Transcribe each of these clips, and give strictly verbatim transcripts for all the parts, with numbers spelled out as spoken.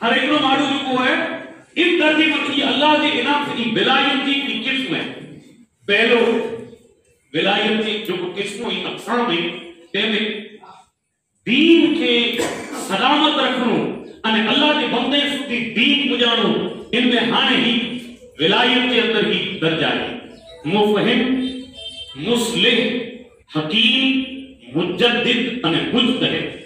ہر ایک ماڑو جو ہے ان درجے میں اللہ کے انعام سے ولایت کی قسم ہے. پہلو ولایت کی جو قسم ہے اقسام ہے تیمیں دین کے سلامت رکھنو ان اللہ کے بندے سودی دین گجانو ان میں ہانے ہی ولایت کے اندر ہی درجہ ہے. مفہم مصلح حکیم مجدد ان مجتہد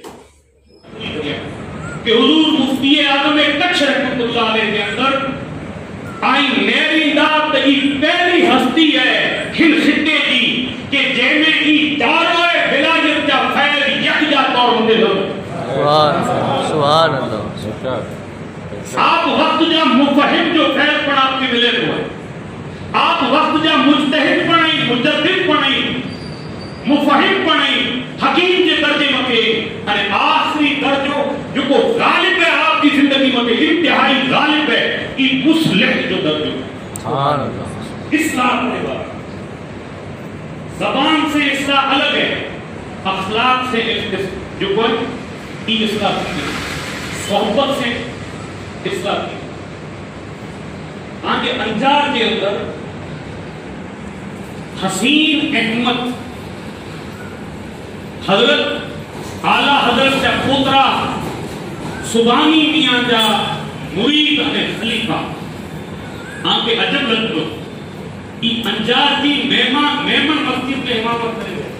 کہ حضور مفتی اعظم کچھ رحمت اللہ علیہ کے اندر آئی میری دات ای پہلی ہستی ہے ہن خطے کی کہ جیمے ای چاروں ولایت کا فیل یکجا طور ملے ہو. سبحان اللہ. آپ وقت جا مفہم جو فیل پڑھ آپ کے ملے ہو ہے. آپ وقت جا مجتہد پڑھیں مجدد پڑھیں مفہم پڑھیں حکیم کے درجے مکے اور آخری درجو جو کو غالب ہے آپ کی زندگی مکے انتہائی غالب ہے یہ مصلح جو درجو سبحان اللہ. اصلاح ہونے والا زبان سے اصلاح الگ ہے اخلاق سے جو کوئی یہ اصلاح کی صحبت سے اصلاح کی. آنکہ انجار کے اندر حسین احمد حضرت اعلی حضرت کا پوترا سبحانی میاں جا مرید ہے خلیفہ آنکہ عجب لگو یہ انجار کی مہمان مہمان مسجد میں امامت کرے گئے.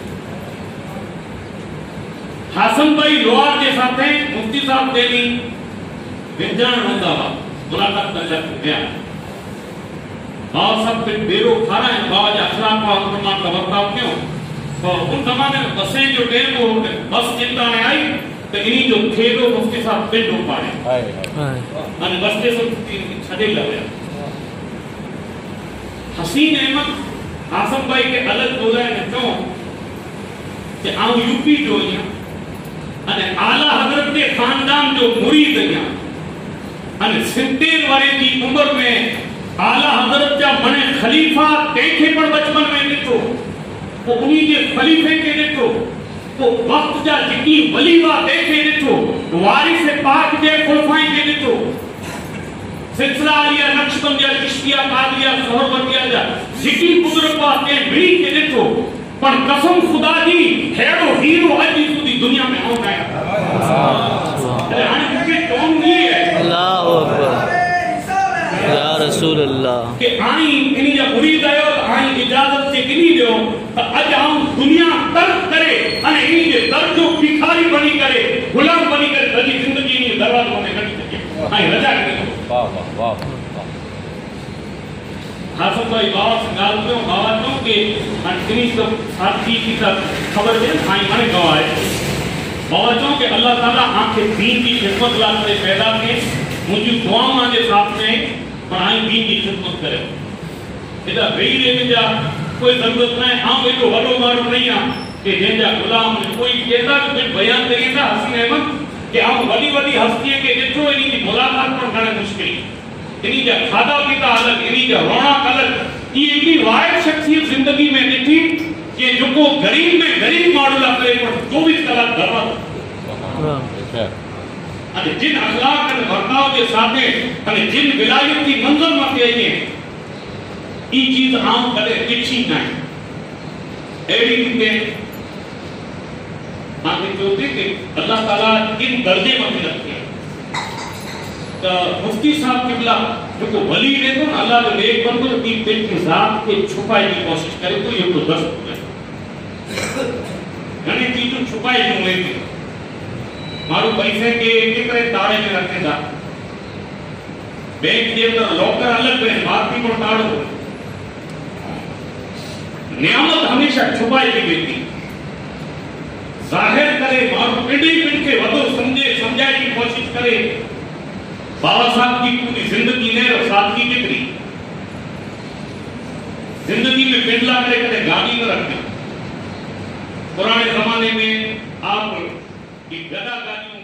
حسن بھائی لوہار کے ساتھ ہیں مفتی صاحب دینی ونجان ہوتا ہوا ملاقات کر جاتے گیا. باو سب پھر بیرو کھارا ہے باو جا اخلاق کا حکمان کا برتاؤ کیوں اور ان زمانے میں بسیں جو ٹیم کو بس چنتا میں آئی تو انہی جو کھیلو مفتی صاحب پنڈ ہو پاڑے میں بس کے سب چھڑے لگیا. حسین احمد حاسم بھائی کے الگ بولا ہے کیوں کہ آؤں یو پی جو ہیں اعلیٰ حضرت کے خاندان جو مرید ہیں ستیر والے کی عمر میں اعلیٰ حضرت جا بنے خلیفہ دیکھے پر بچپن میں دیکھو وہ انہی کے خلیفے کے دیکھو وہ وقت جا جکی ولیوہ دیکھے دیکھو وارث پاک جے خلفائیں کے دیکھو سلسلہ آلیا نقشبندیہ چشتیہ قادریہ سہربندیہ جا جکی قدرت پاک کے بڑی کے دیکھو پر قسم خدا دی ہیرو ہیرو اجی سودی دنیا میں ہوتا ہے. اللہ اکبر یا رسول اللہ کہ آئیں انہی جا مرید آئے اور آئیں اجازت سے کنی دیو تو اج ہم دنیا ترک کرے انہیں انہی جے درجو بکھاری بنی کرے غلام بنی کرے تجی زندگی انہی دروازوں میں گھڑی سکے آئیں رجا کرے. حاسم بھائی بابا سے گال کیوں بابا کیوں کہ انہی سب ساتھی کی سب خبر دیں آئیں مانے گواہ ہے بابا کیوں کہ اللہ تعالیٰ آنکھیں دین کی خدمت لاتے پیدا کے مجھے دعاؤں آنے ساتھ میں اور آئیں دین کی خدمت کرے. ادھا رہی رہے میں جا کوئی ضرورت نہیں ہاں کوئی تو وڈو مارو نہیں ہاں کہ جن جا غلام کوئی کہتا کہ کچھ بیان کریں تھا حسین احمد کہ ہم وڈی وڈی ہستیاں کے جتو انہی کی ملاقات پر کرنے مشکل انہی جا کھادا پیتا الگ انہی جا رونق الگ یہ ایک واحد شخصیت زندگی میں ڈٹھی کہ جو کو غریب میں غریب ماڈل اپنے پر چوبیس کلاک گھر رہا جن اخلاق کے برتاؤ کے ساتھ جن ولایت کی منظر میں آئی ہیں یہ چیز عام کرے پچھی نہیں ایڈی کتے آنکھیں چوتے کہ اللہ تعالیٰ ان درجے میں رکھتے ہیں. تو مفتی صاحب قبلہ جو کو ولی دے تو اللہ جو ایک بندر کی پیٹ کی ذات کے چھپائی کی کوشش کرے تو یہ تو دست ہو جائے یعنی چیزوں چھپائی کیوں لیتے مارو پیسے کے کتنے تارے میں رکھتے جا بینک کے اندر لوکر الگ میں باقی کو تاڑو نعمت ہمیشہ چھپائی کی دیتی ظاہر کرے مارو پنڈی پنڈ کے ودو سمجھے سمجھائی کی کوشش کرے. بابا صاحب کی پوری زندگی نے اور ساتھ کی کتری زندگی میں پنڈلا کرے کرے گاڑی میں رکھتے پرانے زمانے میں آپ کی گدا گاڑی